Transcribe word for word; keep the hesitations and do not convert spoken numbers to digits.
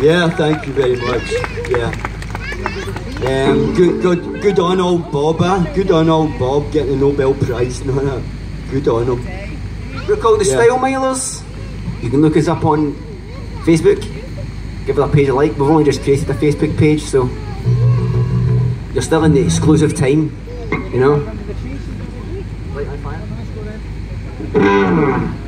Yeah, thank you very much. Yeah. Um, good, good, good on old Bob, eh? Good on old Bob getting a Nobel Prize and all that. Good on him. We're called the Yeah. Style Milers. You can look us up on Facebook. Give our page a like. We've only just created a Facebook page, so you're still in the exclusive time, you know.